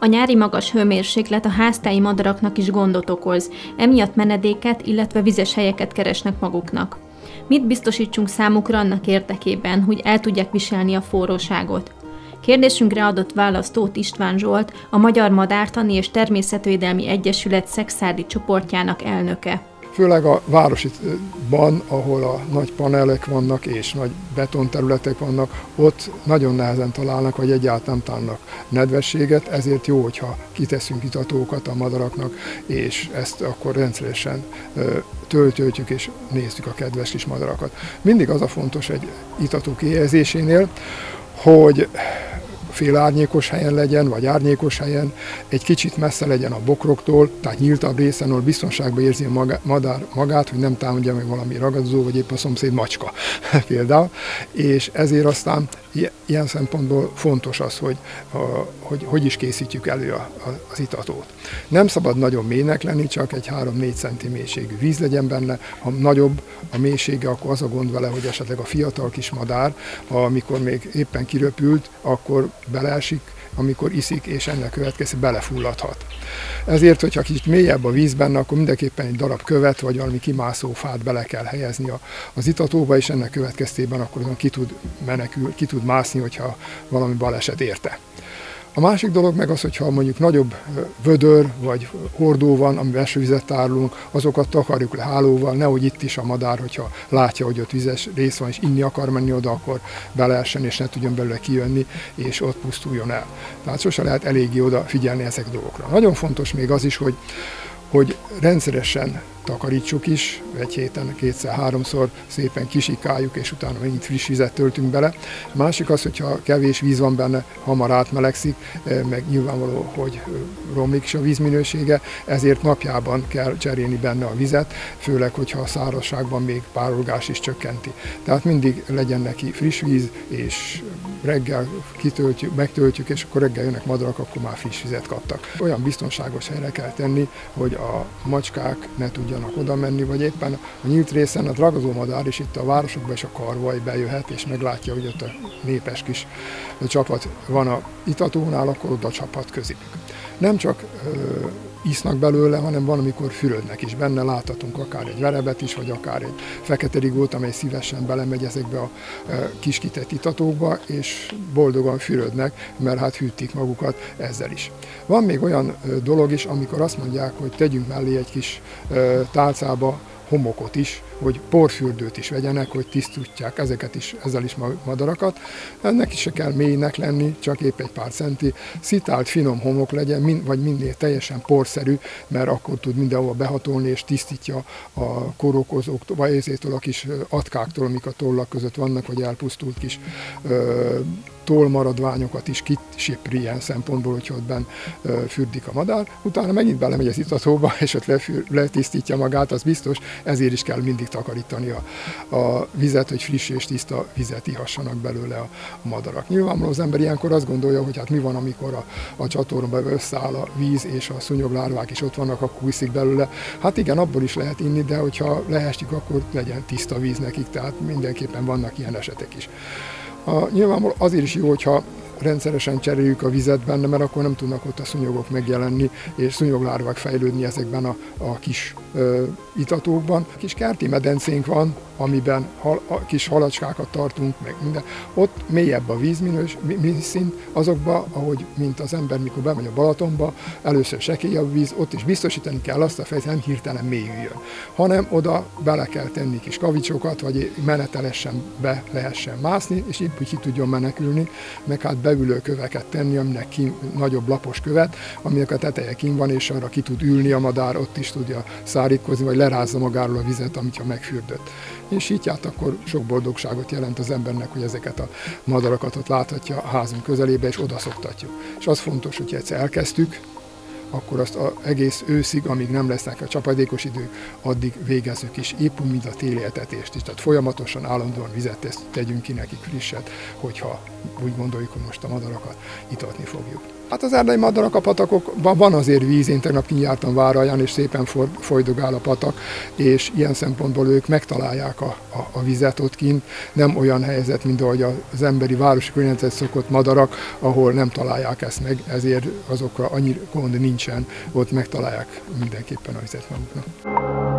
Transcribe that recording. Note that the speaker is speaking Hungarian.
A nyári magas hőmérséklet a háztáji madaraknak is gondot okoz, emiatt menedéket, illetve vizes helyeket keresnek maguknak. Mit biztosítsunk számukra annak érdekében, hogy el tudják viselni a forróságot? Kérdésünkre adott választ Tóth István Zsolt, a Magyar Madártani és Természetvédelmi Egyesület Szekszárdi csoportjának elnöke. Főleg a városban, ahol a nagy panelek vannak és nagy betonterületek vannak, ott nagyon nehezen találnak, vagy egyáltalán nem találnak nedvességet, ezért jó, hogyha kiteszünk itatókat a madaraknak, és ezt akkor rendszeresen töltjük és nézzük a kedves kis madarakat. Mindig az a fontos egy itató kihelyezésénél, hogy félárnyékos helyen legyen, vagy árnyékos helyen, egy kicsit messze legyen a bokroktól, tehát nyíltabb részen, ahol biztonságban érzi a madár magát, hogy nem támadja meg valami ragadozó, vagy épp a szomszéd macska például. És ezért aztán ilyen szempontból fontos az, hogy is készítjük elő az itatót. Nem szabad nagyon mélynek lenni, csak egy 3-4 cm mélységű víz legyen benne. Ha nagyobb a mélysége, akkor az a gond vele, hogy esetleg a fiatal kis madár, amikor még éppen kiröpült, akkor beleesik, amikor iszik, és ennek következtében belefulladhat. Ezért, hogyha kicsit mélyebb a víz benne, akkor mindenképpen egy darab követ, vagy valami kimászó fát bele kell helyezni az itatóba, és ennek következtében akkor ki tud mászni, hogyha valami baleset érte. A másik dolog meg az, hogyha mondjuk nagyobb vödör vagy hordó van, amiben esővizet tárolunk, azokat takarjuk le hálóval, nehogy itt is a madár, hogyha látja, hogy ott vizes rész van, és inni akar menni oda, akkor beleessen, és ne tudjon belőle kijönni, és ott pusztuljon el. Tehát sose lehet eléggé oda figyelni ezek dolgokra. Nagyon fontos még az is, hogy rendszeresen takarítsuk is, egy héten 2-3-szor szépen kisikáljuk, és utána megint friss vizet töltünk bele. Másik az, hogyha kevés víz van benne, hamar átmelegszik, meg nyilvánvaló, hogy romlik is a vízminősége, ezért napjában kell cserélni benne a vizet, főleg, hogyha a szárazságban még párolgás is csökkenti. Tehát mindig legyen neki friss víz, és reggel megtöltjük, és akkor reggel jönnek madarak, akkor már friss vizet kaptak. Olyan biztonságos helyre kell tenni, hogy a macskák ne tudjanak oda menni, vagy éppen a nyílt részen a ragadozó madár is itt a városokban és a karvaj bejöhet, és meglátja, hogy ott a népes kis csapat van a itatónál, akkor oda csaphat közéjük. Nem csak isznak belőle, hanem van, amikor fürödnek is benne, láthatunk akár egy verebet is, vagy akár egy fekete rigót, amely szívesen belemegy ezekbe a kis kitett itatókba, és boldogan fürödnek, mert hát hűtik magukat ezzel is. Van még olyan dolog is, amikor azt mondják, hogy tegyünk mellé egy kis tálcába homokot is, hogy porfürdőt is vegyenek, hogy tisztítják ezzel is madarakat. Ennek is se kell mélynek lenni, csak épp egy pár centi. Szitált, finom homok legyen, vagy minél teljesen porszerű, mert akkor tud mindenhova behatolni, és tisztítja a kórokozóktól, vagy ezétől a kis atkáktól, amik a tollak között vannak, vagy elpusztult kis tollmaradványokat is kisipri ilyen szempontból, hogy ott benn fürdik a madár. Utána megint belemegy az itatóba, és ott letisztítja magát, az biztos, ezért is kell mindig takarítani a vizet, hogy friss és tiszta vizet ihassanak belőle a madarak. Nyilvánvalóan az ember ilyenkor azt gondolja, hogy hát mi van, amikor a csatornában összeáll a víz, és a szúnyoglárvák is ott vannak, akkor iszik belőle. Hát igen, abból is lehet inni, de hogyha leestik, akkor legyen tiszta víz nekik, tehát mindenképpen vannak ilyen esetek is. Nyilvánvalóan azért is jó, hogyha rendszeresen cseréljük a vizet benne, mert akkor nem tudnak ott a szúnyogok megjelenni, és szúnyoglárvák fejlődni ezekben a kis itatókban. Kis kerti medencénk van, amiben kis halacskákat tartunk, meg minden. Ott mélyebb a vízszint, azokba, ahogy mint az ember, mikor bemegy a Balatonba, először sekélyebb a víz, ott is biztosítani kell azt a fejt, nem hirtelen mélyüljön, hanem oda bele kell tenni kis kavicsokat, vagy menetelesen be lehessen mászni, és így ki tudjon menekülni, meg hát beülő köveket tenni, aminek nagyobb lapos követ, aminek a teteje kín van, és arra ki tud ülni a madár, ott is tudja szárítkozni, vagy lerázza magáról a vizet, amit ha megfürdött. És így hát akkor sok boldogságot jelent az embernek, hogy ezeket a madarakat ott láthatja a házunk közelébe, és oda szoktatjuk. És az fontos, hogy egyszer elkezdtük, akkor azt egész őszig, amíg nem lesznek a csapadékos idők, addig végezzük is, épp úgy, mint a téli etetést is. Tehát folyamatosan, állandóan vizet tegyünk ki nekik frisset, hogyha úgy gondoljuk, hogy most a madarakat itatni fogjuk. Hát az erdei madarak a patakokban van azért víz, én tegnap kijártam Váralján, és szépen folydogál a patak, és ilyen szempontból ők megtalálják a vizet ott kint. Nem olyan helyzet, mint ahogy az emberi városi környezetet szokott madarak, ahol nem találják ezt meg, ezért azokra annyi gond nincsen, ott megtalálják mindenképpen a vizet maguknak.